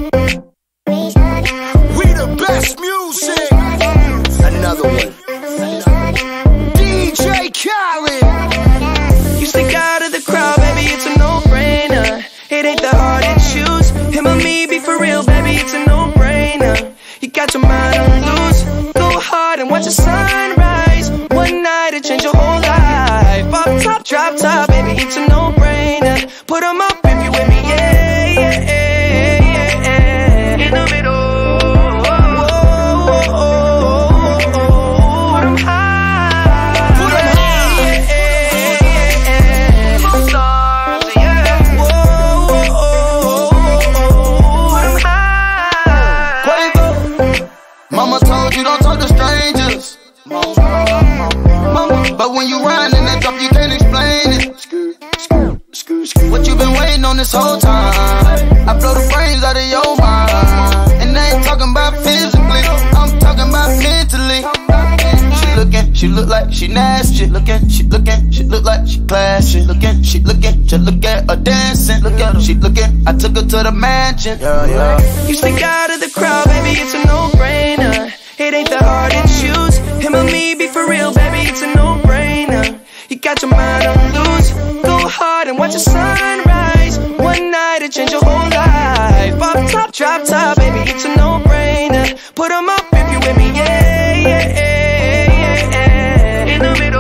We the best music. Another one. DJ Khaled. You stick out of the crowd, baby, it's a no-brainer. It ain't that hard to choose. Him or me, be for real, baby, it's a no-brainer. You got your mind on loose. Go hard and watch the sunrise. One night to change your whole life. Up top, drop top, baby, it's a no-brainer. Put 'em up if you with me, yeah, yeah, yeah, yeah. In the middle. Mama told you don't talk to strangers. Mama, but when you ride in that drop, you can't explain it. What you been waiting on this whole time? I blow the brains out of your mind. And I ain't talking about physically, I'm talking about mentally. She look like she nasty. She look like she classy. She look at her dancing. Look at her, she looking. I took her to the mansion. Yeah. You stick out of the crowd, baby, it's a no-brainer. It ain't that hard to choose. Him or me, be for real, baby, it's a no-brainer. You got your mind on loose. Go hard and watch the sunrise. One night to change your whole life. Up top, drop top, baby, it's a no-brainer. Put 'em up if you with me, yeah, yeah, yeah, yeah. In the middle.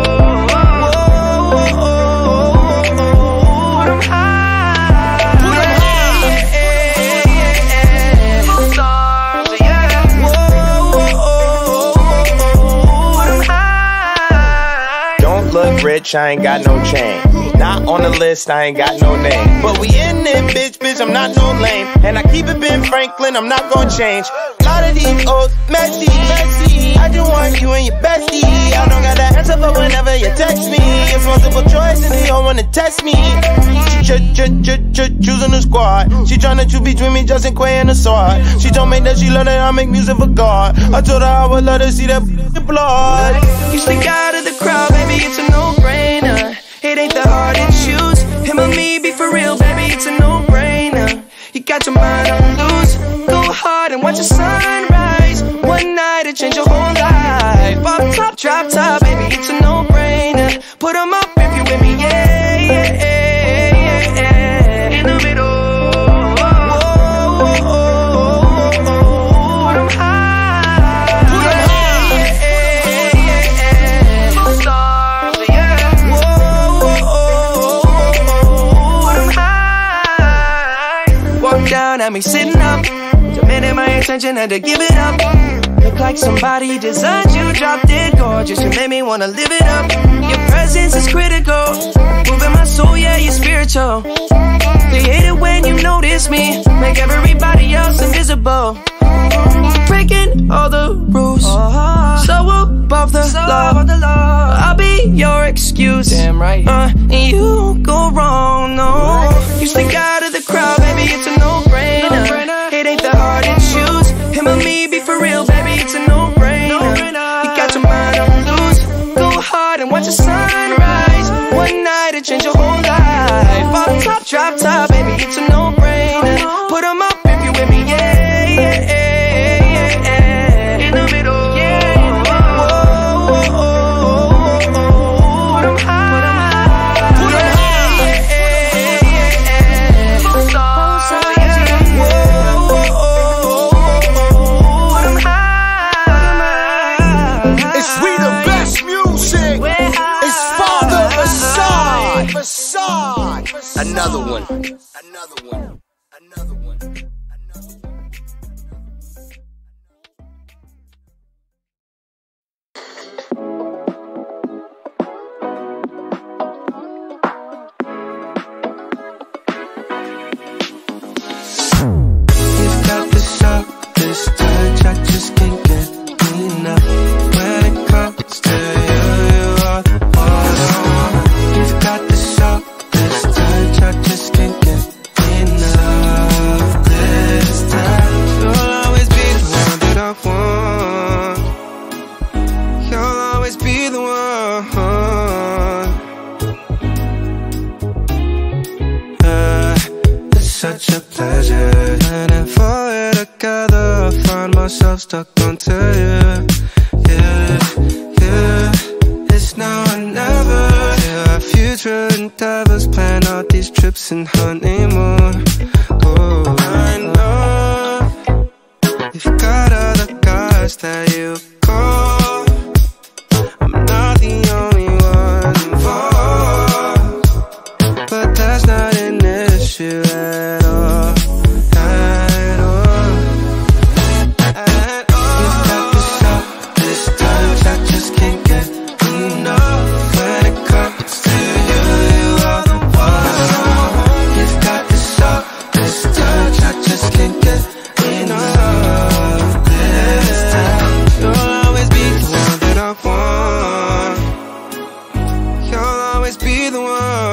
Look rich, I ain't got no chain. Not on the list, I ain't got no name. But we in it, bitch, I'm not no lame. And I keep it Ben Franklin, I'm not gonna change. A lot of these old messy. I just want you and your bestie. I don't got that answer, but whenever you text me, it's multiple choice and they don't wanna test me. Choosing the squad. She tryna choose between me, Justin Quay and the sword. She told me that she love that I make music for God. I told her I would let her see that blood. You stick out of the crowd, baby, it's a no-brainer. It ain't that hard to choose. Him or me, be for real, baby, it's a no-brainer. You got your mind on loose. Go hard and watch the sunrise. One night to change your whole life. Up top, drop top, baby, it's a no-brainer. Put 'em up if you with me, yeah, yeah, yeah, yeah. In the middle. Down at me sitting up, demanding my attention, had to give it up. Look like somebody designed you, dropped it gorgeous. You made me wanna live it up. Your presence is critical, moving my soul, yeah, you're spiritual. They hate it when you notice me, make everybody else invisible. Breaking all the rules, so above the law. I'll be your excuse, damn right. You won't go wrong, no. You stick out of the crowd, baby, it's a no-brainer. It ain't that hard to choose. Him or me, be for real, baby, it's a no-brainer. You got your mind on loose. Go hard and watch the sunrise. One night to change your whole life. Up top, drop top, baby, it's a no-brainer. Put 'em up if you with me, yeah, yeah, yeah, yeah. In the middle, yeah. Put 'em high. Put 'em high. It's we the best music. It's Father Assad. Another one. Another one. Another one. You've got the sharpest touch, I just can't get enough. When it comes to you, you are all I want. You've got the sharpest touch, I just can't get stuck onto you. Yeah, yeah. It's now or never. Yeah, our future endeavors, plan out these trips and honeymoon. Oh, I know you've got other guys that you call. I'm not the only one involved, but that's not an issue at all. At all. At all. You've got this up, this touch I just can't get enough. When it comes to you, you are the one. You've got this up, this touch I just can't get enough. This time you'll always be the one that I want. You'll always be the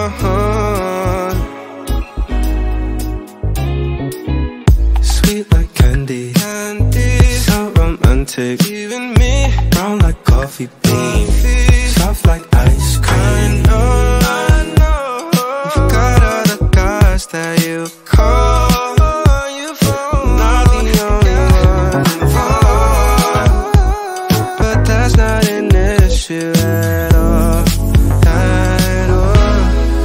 one. Sweet like candy, so romantic. Even me, brown like coffee beans, soft like ice cream. I know you've got other guys that you call. Not the only one involved, but that's not an issue at all. At all.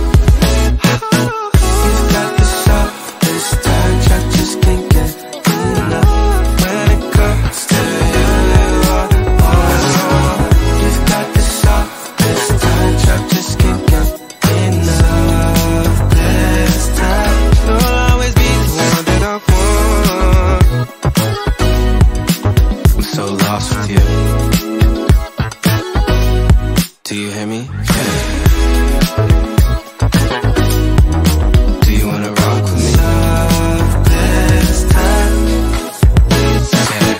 You've got this up, this touch I just can't get enough. When it comes to you, you are the one. You've got this up, this touch I just can't get enough. This time you'll always be the one that I want. I'm so lost with you. Do you hear me? Do you wanna rock with me? This time. Yeah.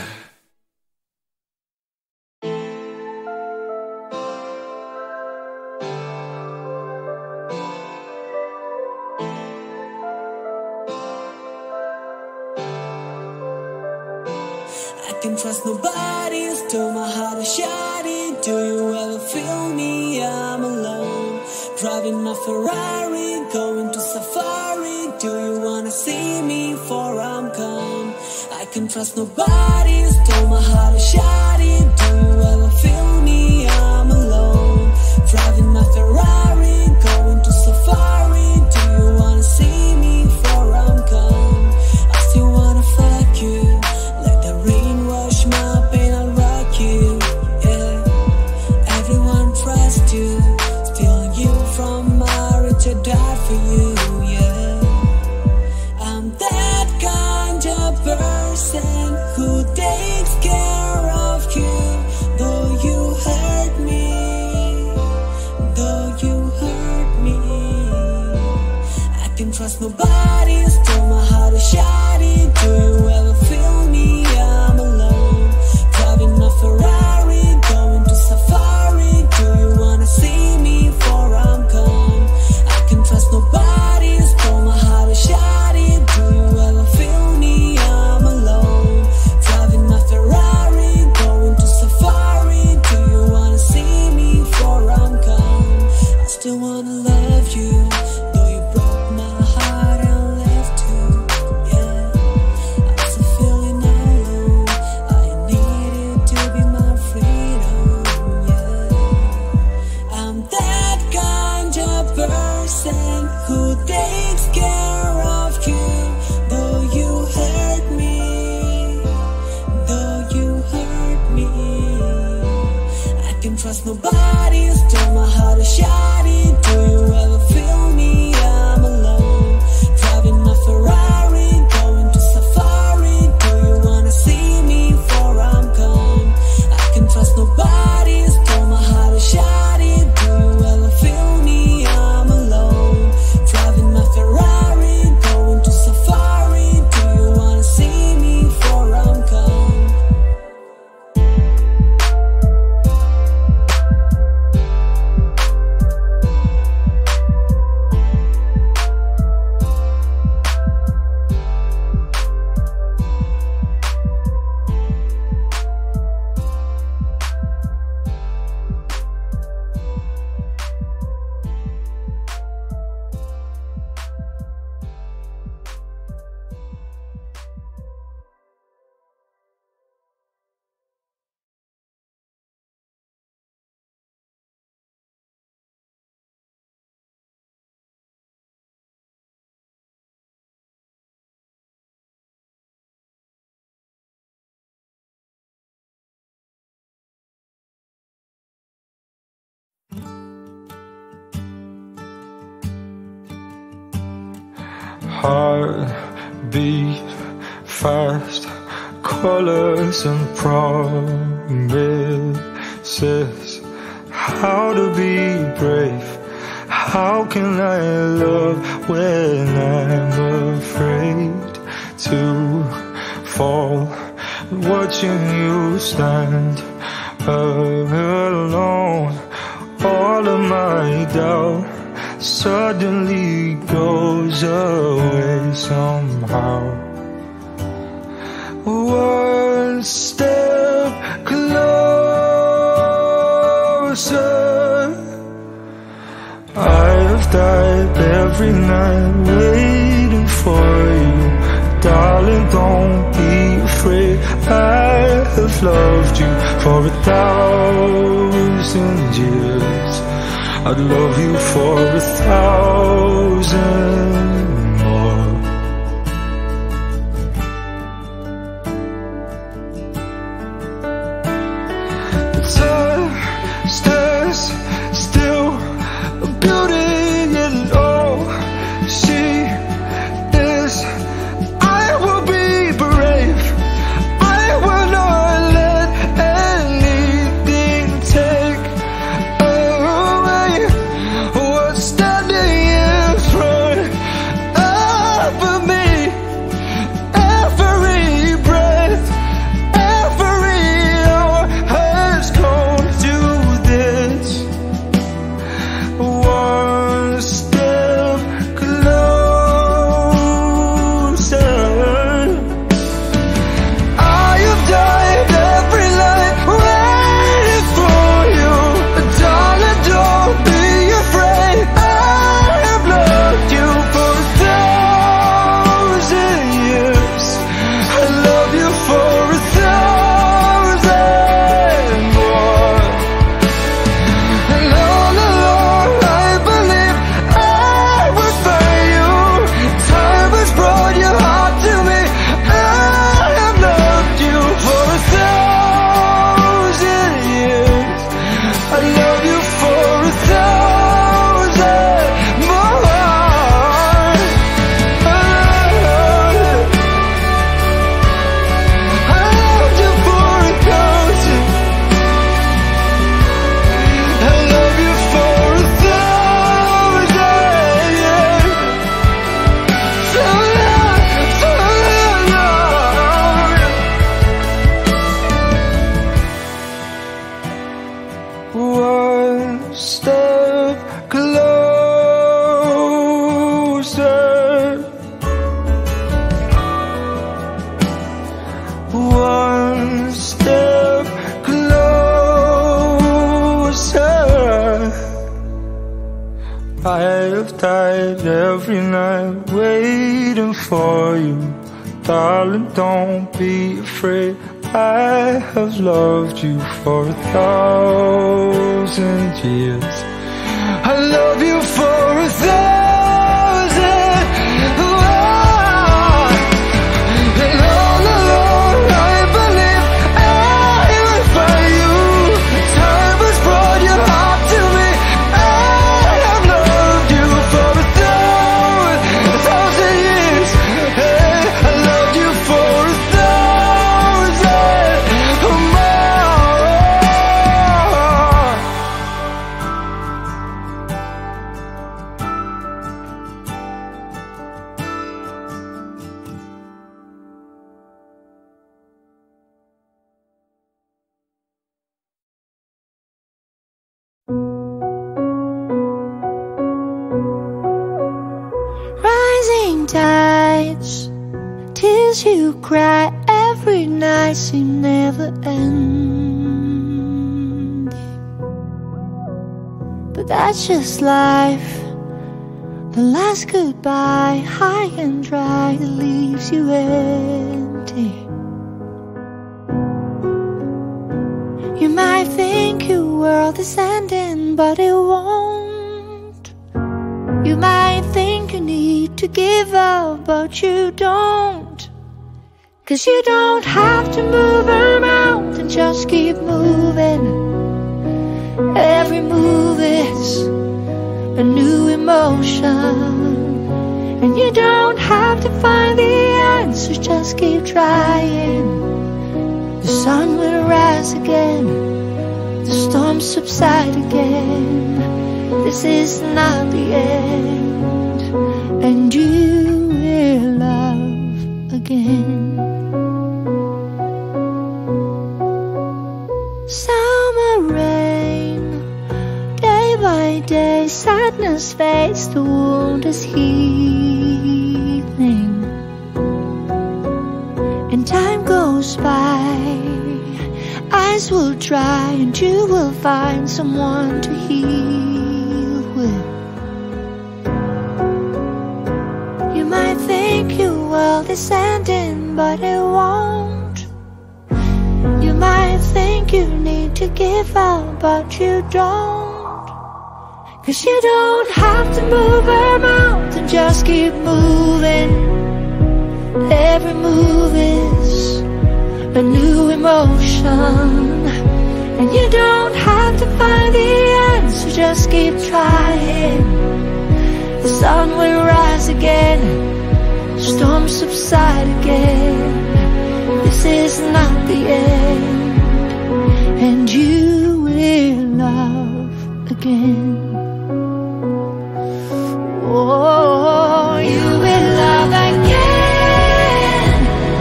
I can trust nobody, stole my heart a shawty. Do you ever feel me? I'm alone, driving my Ferrari, going to safari. Do you wanna see me for I'm gone? I can trust nobody, stole my heart a shawty. Do you ever feel me? I'm alone, driving my Ferrari, going to safari. Do you wanna see me for I'm gone? I still wanna fuck you, let the rain wash my pain, I'll rock you, yeah. Everyone trusts you, stealing you from marriage, I died for you, yeah. I'm that kind of person who takes care of you, though you hurt me. heart beat fast, colors and promises. How to be brave, how can I love when I'm afraid to fall, watching you stand alone. All of my doubt suddenly goes away somehow. One step closer. I have died every night waiting for you. Darling, don't be afraid. I have loved you for 1,000 years. I'd love you for 1,000 more. The sun stands still, a beauty in all she is. I will be brave, I will not let anything take away what's standing in front of me. Every breath, every hour has come to this. One step closer. I have died every night waiting for you. Darling, don't be afraid. I have loved you for 1,000 years. I love you for 1,000 more. And all along I believe I would find you. Time has brought your heart to me. I have loved you for 1,000 years. I love you for 1,000 more. I loved you for 1,000. I love you for 1,000 years. So long, so long. One step closer. One step closer. I have died every night waiting for you. Darling, don't be afraid. I have loved you for 1,000 years. I love you for 1,000. And all along I believe I will find you. Time has brought your heart to me. I have loved you for 1,000 years. Hey, I loved you for 1,000 more. Rising tides, tears you cry every night seem never ending. But that's just life. The last goodbye, high and dry, leaves you empty. You might think your world is ending, but it won't. You might think you need to give up, but you don't. 'Cause you don't have to move a mountain, just keep moving. Every move is a new emotion. And you don't have to find the answers, just keep trying. The sun will rise again, the storms subside again. This is not the end, and you will love again. Summer rain, day by day, sadness fades, the wound is healing. And time goes by, eyes will dry, and you will find someone to heal with. You might think your world is ending, but it won't. You might think you need to give up, but you don't. 'Cause you don't have to move a mountain, just keep moving. Every move is a new emotion, and you don't have to find the answer, just keep trying. The sun will rise again, storms subside again. This is not the end, and you will love again. Oh, you will love again,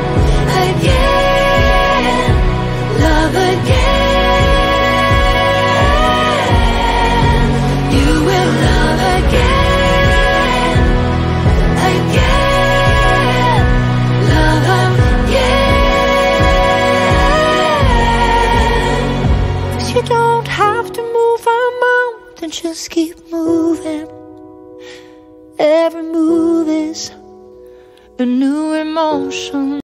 again, love again. You will love again, again, love again. 'Cause you don't have to move a mountain, just keep moving. Every move is a new emotion.